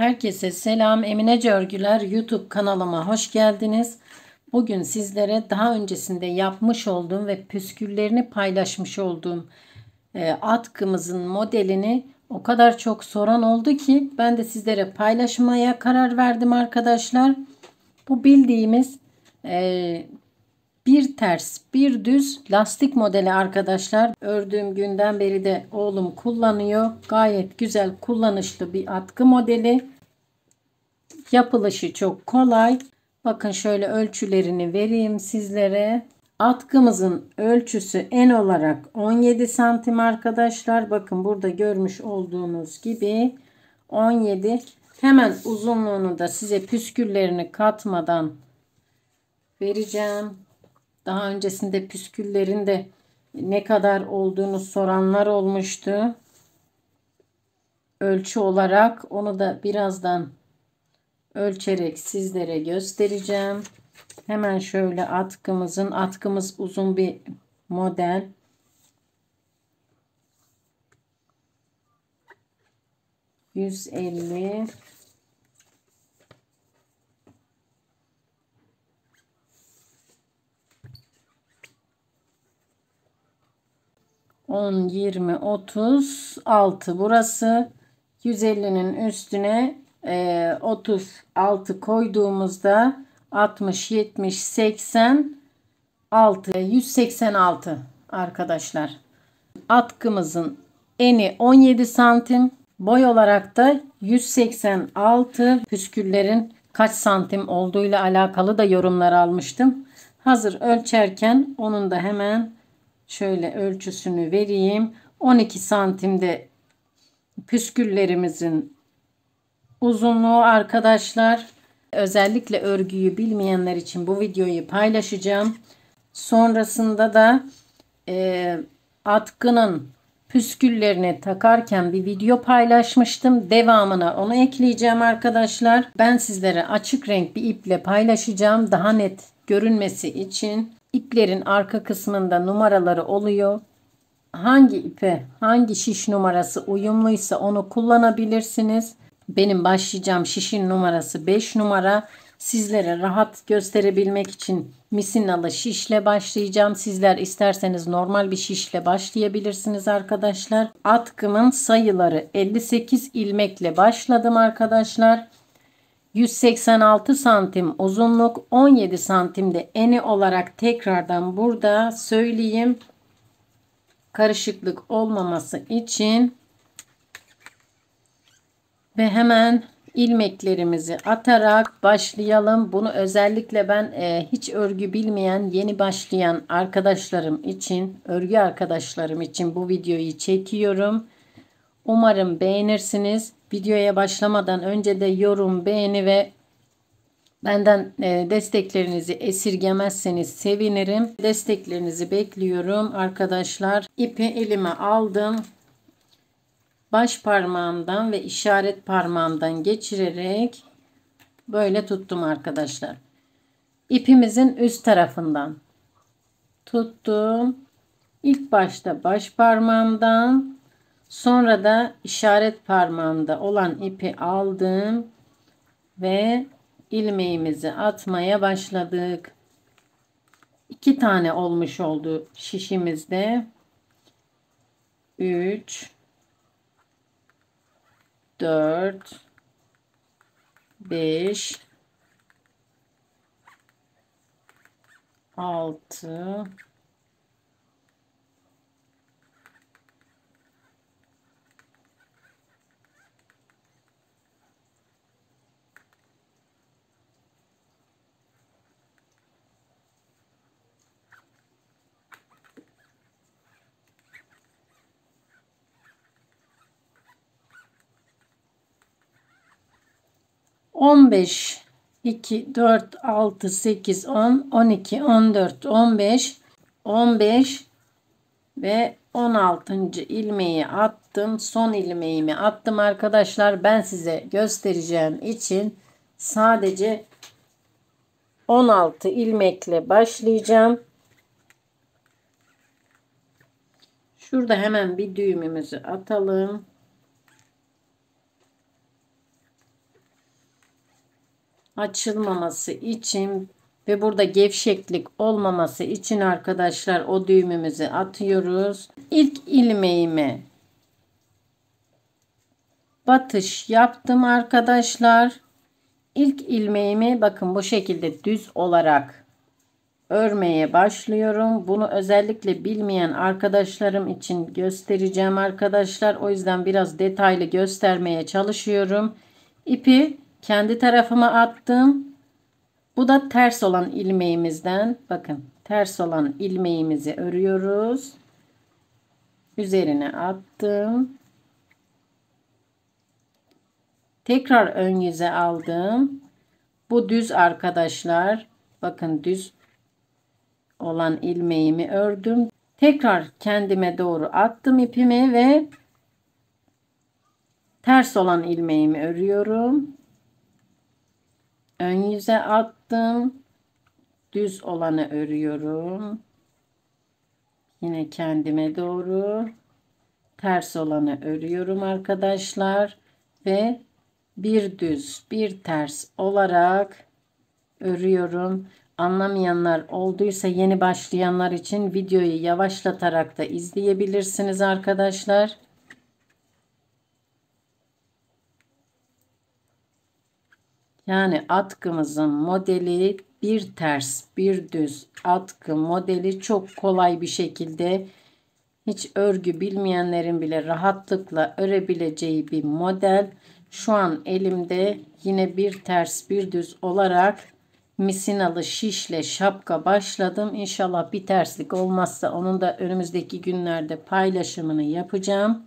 Herkese selam. Eminece Örgüler YouTube kanalıma hoş geldiniz. Bugün sizlere daha öncesinde yapmış olduğum ve püsküllerini paylaşmış olduğum atkımızın modelini o kadar çok soran oldu ki ben de sizlere paylaşmaya karar verdim arkadaşlar. Bu bildiğimiz bir ters bir düz lastik modeli arkadaşlar. Ördüğüm günden beri de oğlum kullanıyor. Gayet güzel, kullanışlı bir atkı modeli. Yapılışı çok kolay. Bakın şöyle ölçülerini vereyim sizlere. Atkımızın ölçüsü en olarak 17 santim arkadaşlar. Bakın burada görmüş olduğunuz gibi 17. Hemen uzunluğunu da size püsküllerini katmadan vereceğim. Daha öncesinde püsküllerin de ne kadar olduğunu soranlar olmuştu. Ölçü olarak onu da birazdan ölçerek sizlere göstereceğim. Hemen şöyle atkımız uzun bir model. ...150... 10, 20, 36 burası. 150'nin üstüne 36 koyduğumuzda 60, 70, 86, 186 arkadaşlar. Atkımızın eni 17 santim. Boy olarak da 186. Püsküllerin kaç santim olduğuyla alakalı da yorumlar almıştım. Hazır ölçerken onun da hemen şöyle ölçüsünü vereyim. 12 santimde püsküllerimizin uzunluğu arkadaşlar. Özellikle örgüyü bilmeyenler için bu videoyu paylaşacağım. Sonrasında da atkının püsküllerini takarken bir video paylaşmıştım. Devamına onu ekleyeceğim arkadaşlar. Ben sizlere açık renk bir iple paylaşacağım. Daha net görünmesi için. İplerin arka kısmında numaraları oluyor. Hangi ipe hangi şiş numarası uyumluysa onu kullanabilirsiniz. Benim başlayacağım şişin numarası 5 numara. Sizlere rahat gösterebilmek için misinalı şişle başlayacağım. Sizler isterseniz normal bir şişle başlayabilirsiniz arkadaşlar. Atkımın sayıları 58 ilmekle başladım arkadaşlar. 186 santim uzunluk, 17 santimde eni olarak tekrardan burada söyleyeyim. Karışıklık olmaması için ve hemen ilmeklerimizi atarak başlayalım. Bunu özellikle ben hiç örgü bilmeyen yeni başlayan arkadaşlarım için, örgü arkadaşlarım için bu videoyu çekiyorum. Umarım beğenirsiniz. Videoya başlamadan önce de yorum, beğeni ve benden desteklerinizi esirgemezseniz sevinirim. Desteklerinizi bekliyorum arkadaşlar. İpi elime aldım. Baş parmağımdan ve işaret parmağımdan geçirerek böyle tuttum arkadaşlar. İpimizin üst tarafından tuttum. İlk başta baş parmağımdan, sonra da işaret parmağımda olan ipi aldım ve ilmeğimizi atmaya başladık. 2 tane olmuş oldu şişimizde. 3 4 5 6 15 2 4 6 8 10 12 14 15 15 ve 16. ilmeği attım. Son ilmeğimi attım arkadaşlar. Ben size göstereceğim için sadece 16 ilmekle başlayacağım. Şurada hemen bir düğümümüzü atalım. açılmaması için ve burada gevşeklik olmaması için arkadaşlar o düğümümüzü atıyoruz. İlk ilmeğime batış yaptım arkadaşlar. İlk ilmeğimi bakın bu şekilde düz olarak örmeye başlıyorum. Bunu özellikle bilmeyen arkadaşlarım için göstereceğim arkadaşlar. O yüzden biraz detaylı göstermeye çalışıyorum. İpi kendi tarafıma attım. Bu da ters olan ilmeğimizden. Bakın ters olan ilmeğimizi örüyoruz. Üzerine attım. Tekrar ön yüze aldım. Bu düz arkadaşlar. Bakın düz olan ilmeğimi ördüm. Tekrar kendime doğru attım ipimi ve ters olan ilmeğimi örüyorum. Ön yüze attım. Düz olanı örüyorum. Yine kendime doğru ters olanı örüyorum arkadaşlar ve bir düz bir ters olarak örüyorum. Anlamayanlar olduysa yeni başlayanlar için videoyu yavaşlatarak da izleyebilirsiniz arkadaşlar. Yani atkımızın modeli bir ters bir düz atkı modeli çok kolay bir şekilde hiç örgü bilmeyenlerin bile rahatlıkla örebileceği bir model. Şu an elimde yine bir ters bir düz olarak misinalı şişle şapka başladım. İnşallah bir terslik olmazsa onun da önümüzdeki günlerde paylaşımını yapacağım.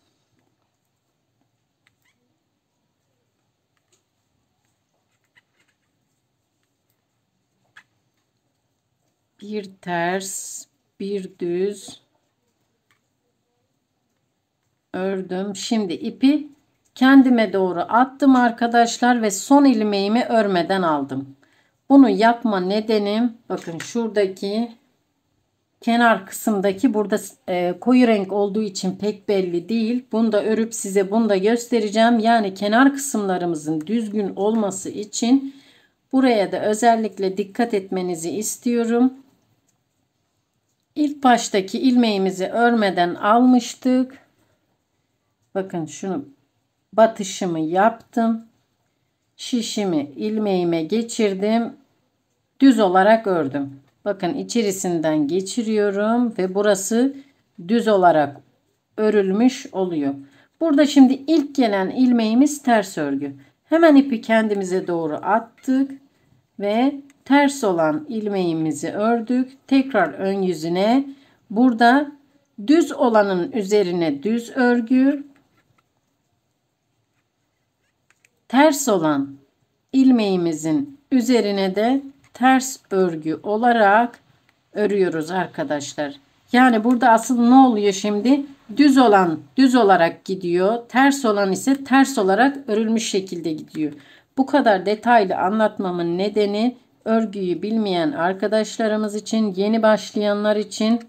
Bir ters bir düz ördüm. Şimdi ipi kendime doğru attım arkadaşlar ve son ilmeğimi örmeden aldım. Bunu yapma nedenim bakın şuradaki kenar kısımdaki burada koyu renk olduğu için pek belli değil. Bunu da örüp size bunu da göstereceğim. Yani kenar kısımlarımızın düzgün olması için buraya da özellikle dikkat etmenizi istiyorum. İlk baştaki ilmeğimizi örmeden almıştık. Bakın şunu batışımı yaptım. Şişimi ilmeğime geçirdim. Düz olarak ördüm. Bakın içerisinden geçiriyorum ve burası düz olarak örülmüş oluyor. Burada şimdi ilk gelen ilmeğimiz ters örgü. Hemen ipi kendimize doğru attık ve ters olan ilmeğimizi ördük. Tekrar ön yüzüne. Burada düz olanın üzerine düz örgü, ters olan ilmeğimizin üzerine de ters örgü olarak örüyoruz arkadaşlar. Yani burada asıl ne oluyor şimdi? Düz olan düz olarak gidiyor. Ters olan ise ters olarak örülmüş şekilde gidiyor. Bu kadar detaylı anlatmamın nedeni örgüyü bilmeyen arkadaşlarımız için, yeni başlayanlar için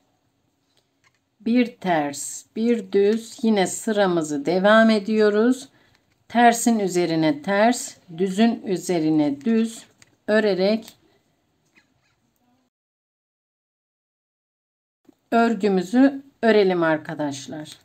bir ters, bir düz yine sıramızı devam ediyoruz. Tersin üzerine ters, düzün üzerine düz örerek örgümüzü örelim arkadaşlar.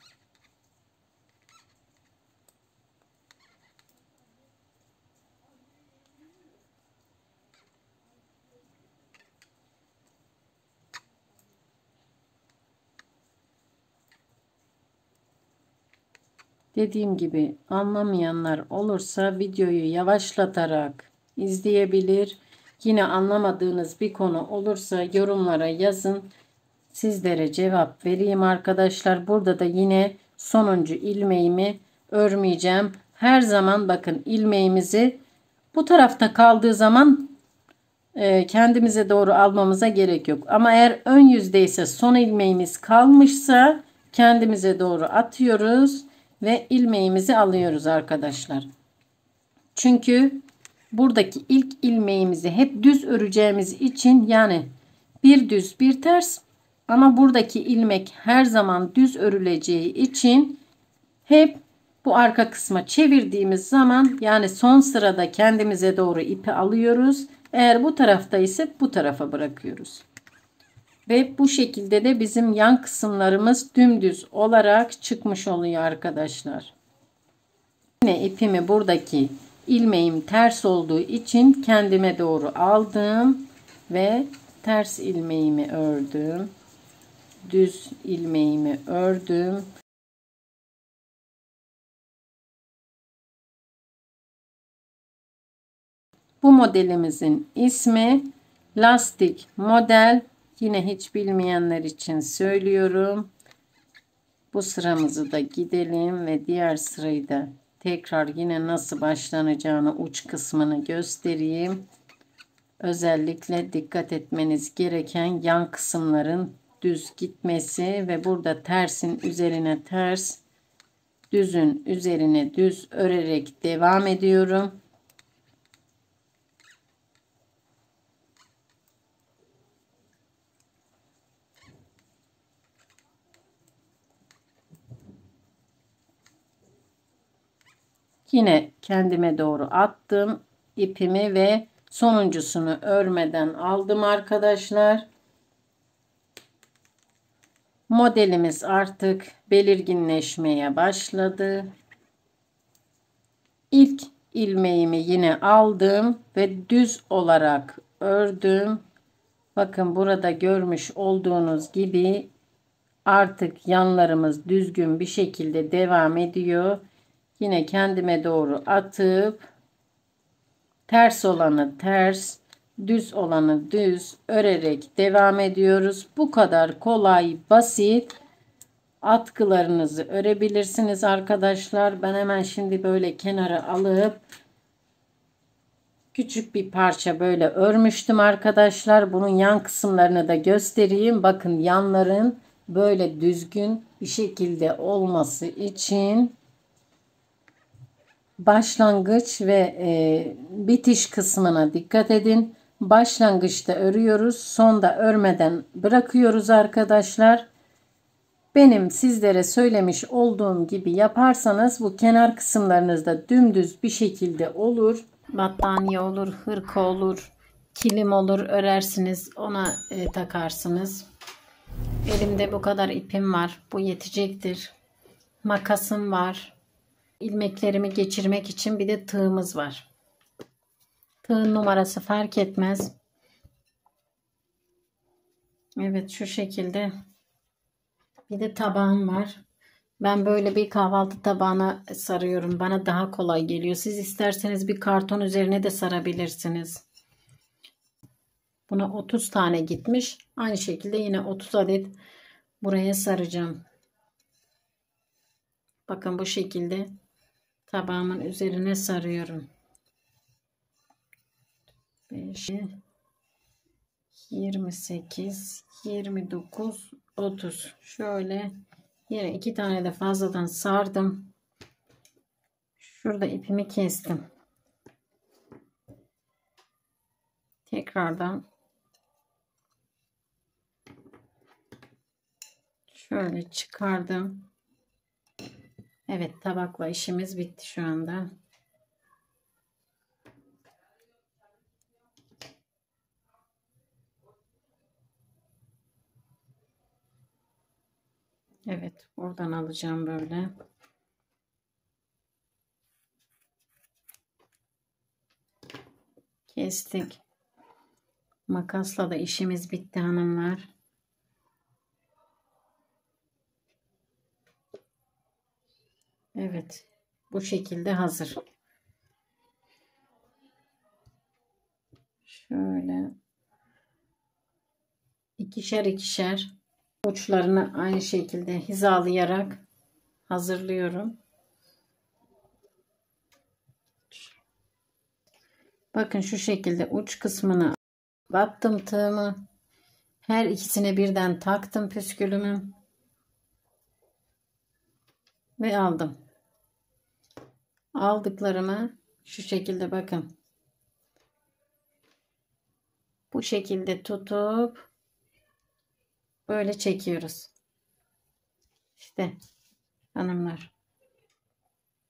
Dediğim gibi anlamayanlar olursa videoyu yavaşlatarak izleyebilir. Yine anlamadığınız bir konu olursa yorumlara yazın. Sizlere cevap vereyim arkadaşlar. Burada da yine sonuncu ilmeğimi örmeyeceğim. Her zaman bakın ilmeğimizi bu tarafta kaldığı zaman kendimize doğru almamıza gerek yok. Ama eğer ön yüzdeyse son ilmeğimiz kalmışsa kendimize doğru atıyoruz ve ilmeğimizi alıyoruz arkadaşlar. Çünkü buradaki ilk ilmeğimizi hep düz öreceğimiz için yani bir düz bir ters ama buradaki ilmek her zaman düz örüleceği için hep Bu arka kısma çevirdiğimiz zaman yani son sırada kendimize doğru ipi alıyoruz. Eğer bu tarafta ise bu tarafa bırakıyoruz. Ve bu şekilde de bizim yan kısımlarımız dümdüz olarak çıkmış oluyor arkadaşlar. Yine ipimi buradaki ilmeğim ters olduğu için kendime doğru aldım ve ters ilmeğimi ördüm. Düz ilmeğimi ördüm. Bu modelimizin ismi lastik model. Yine hiç bilmeyenler için söylüyorum. Bu sıramızı da gidelim ve diğer sırayı da tekrar yine nasıl başlanacağını uç kısmını göstereyim. Özellikle dikkat etmeniz gereken yan kısımların düz gitmesi ve burada tersin üzerine ters, düzün üzerine düz örerek devam ediyorum. Yine kendime doğru attım ipimi ve sonuncusunu örmeden aldım arkadaşlar. Modelimiz artık belirginleşmeye başladı. İlk ilmeğimi yine aldım ve düz olarak ördüm. Bakın burada görmüş olduğunuz gibi artık yanlarımız düzgün bir şekilde devam ediyor. Yine kendime doğru atıp ters olanı ters, düz olanı düz örerek devam ediyoruz. Bu kadar kolay, basit atkılarınızı örebilirsiniz arkadaşlar. Ben hemen şimdi böyle kenara alıp küçük bir parça böyle örmüştüm arkadaşlar. Bunun yan kısımlarını da göstereyim. Bakın yanların böyle düzgün bir şekilde olması için başlangıç ve bitiş kısmına dikkat edin. Başlangıçta örüyoruz, sonda örmeden bırakıyoruz arkadaşlar. Benim sizlere söylemiş olduğum gibi yaparsanız bu kenar kısımlarınızda dümdüz bir şekilde olur. Battaniye olur, hırka olur, kilim olur, örersiniz, ona takarsınız. Elimde bu kadar ipim var. Bu yetecektir. Makasım var. İlmeklerimi geçirmek için bir de tığımız var. Tığın numarası fark etmez. Evet, şu şekilde. Bir de tabağım var. Ben böyle bir kahvaltı tabağına sarıyorum. Bana daha kolay geliyor. Siz isterseniz bir karton üzerine de sarabilirsiniz. Buna 30 tane gitmiş. Aynı şekilde yine 30 adet buraya saracağım. Bakın bu şekilde tabağımın üzerine sarıyorum. 5, 28, 29, 30. Şöyle yine 2 tane de fazladan sardım. Şurada ipimi kestim. Tekrardan şöyle çıkardım. Evet, tabakla işimiz bitti şu anda. Evet, oradan alacağım böyle. Kestik. Makasla da işimiz bitti hanımlar. Evet, bu şekilde hazır. Şöyle ikişer ikişer uçlarını aynı şekilde hizalayarak hazırlıyorum. Bakın şu şekilde uç kısmını battım tığımı. Her ikisine birden taktım püskülümü ve aldım. Aldıklarımı şu şekilde bakın. Bu şekilde tutup böyle çekiyoruz. İşte hanımlar.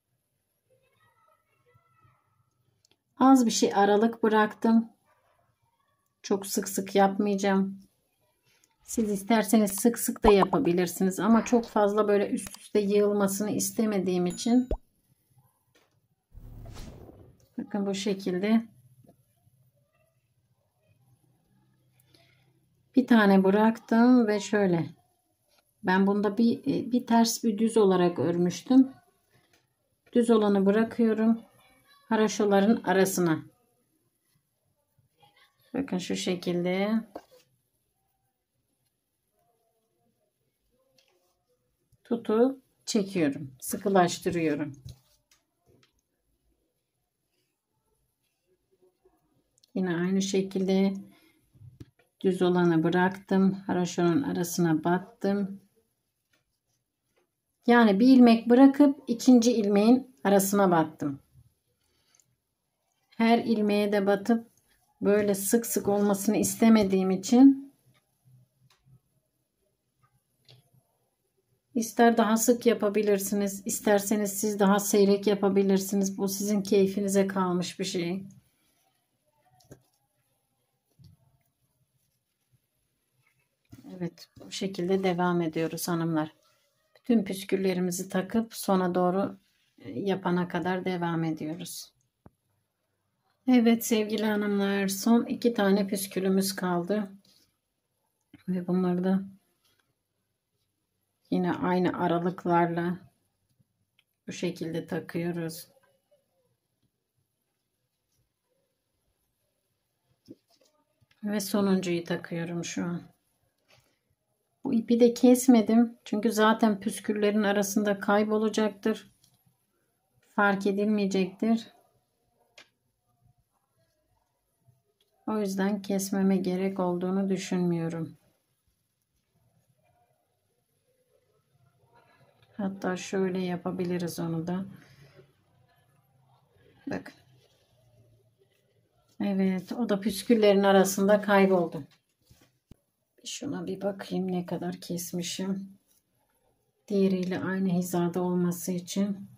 Az bir şey aralık bıraktım. Çok sık sık yapmayacağım. Siz isterseniz sık sık da yapabilirsiniz ama çok fazla böyle üst üste yığılmasını istemediğim için bakın bu şekilde bir tane bıraktım ve şöyle ben bunda bir ters bir düz olarak örmüştüm. Düz olanı bırakıyorum haroşaların arasına. Bakın şu şekilde tutup çekiyorum, sıkılaştırıyorum. Yine aynı şekilde düz olanı bıraktım, haroşanın arasına battım. Yani bir ilmek bırakıp ikinci ilmeğin arasına battım. Her ilmeğe de batıp böyle sık sık olmasını istemediğim için ister daha sık yapabilirsiniz, isterseniz siz daha seyrek yapabilirsiniz. Bu sizin keyfinize kalmış bir şey. Evet, bu şekilde devam ediyoruz hanımlar. Bütün püsküllerimizi takıp sona doğru yapana kadar devam ediyoruz. Evet sevgili hanımlar, son 2 tane püskülümüz kaldı. Ve bunları da yine aynı aralıklarla bu şekilde takıyoruz. Ve sonuncuyu takıyorum şu an. Bu ipi de kesmedim. Çünkü zaten püsküllerin arasında kaybolacaktır. Fark edilmeyecektir. O yüzden kesmeme gerek olduğunu düşünmüyorum. Hatta şöyle yapabiliriz onu da. Bakın. Evet, o da püsküllerin arasında kayboldu. Şuna bir bakayım ne kadar kesmişim. Diğeriyle aynı hizada olması için.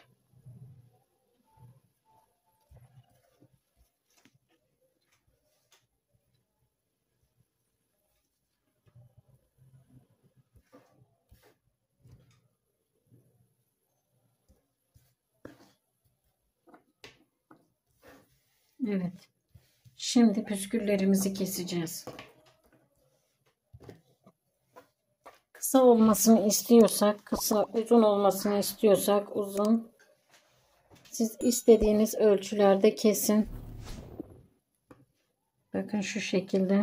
Evet. Şimdi püsküllerimizi keseceğiz. Kısa olmasını istiyorsak, kısa, uzun olmasını istiyorsak uzun. Siz istediğiniz ölçülerde kesin. Bakın şu şekilde.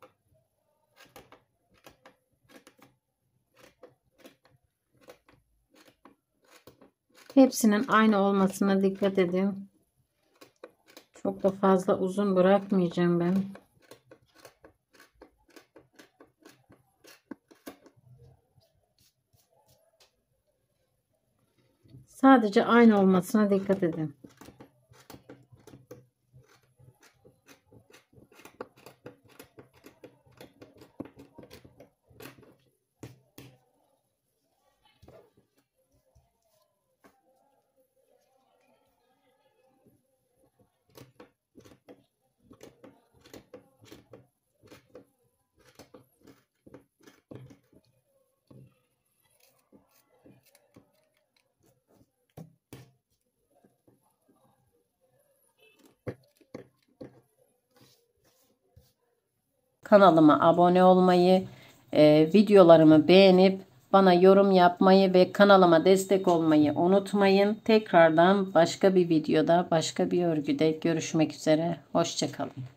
Hepsinin aynı olmasına dikkat edin. Çok da fazla uzun bırakmayacağım ben. Sadece aynı olmasına dikkat edin. Kanalıma abone olmayı, videolarımı beğenip bana yorum yapmayı ve kanalıma destek olmayı unutmayın. Tekrardan başka bir videoda, başka bir örgüde görüşmek üzere. Hoşça kalın.